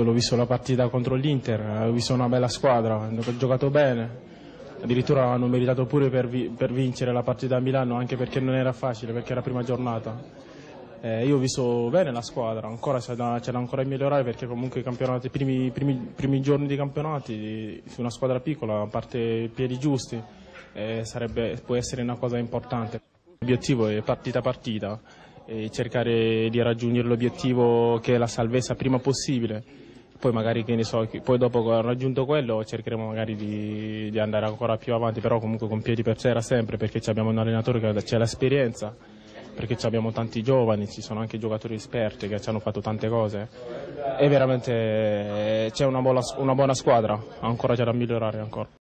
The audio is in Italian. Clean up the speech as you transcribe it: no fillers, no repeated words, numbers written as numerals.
Poi l'ho visto la partita contro l'Inter, ho visto una bella squadra, hanno giocato bene. Addirittura hanno meritato pure per vincere la partita a Milano, anche perché non era facile, perché era la prima giornata. Io ho visto bene la squadra, ancora c'è da ancora migliorare, perché comunque i primi giorni di campionati su una squadra piccola, a parte i piedi giusti, può essere una cosa importante. L'obiettivo è partita a partita, e cercare di raggiungere l'obiettivo che è la salvezza prima possibile. Poi magari, che ne so, poi dopo che ho raggiunto quello cercheremo magari di andare ancora più avanti, però comunque con piedi per terra sempre, perché abbiamo un allenatore che ha l'esperienza, perché abbiamo tanti giovani, ci sono anche giocatori esperti che ci hanno fatto tante cose e veramente c'è una buona squadra, ancora c'è da migliorare ancora.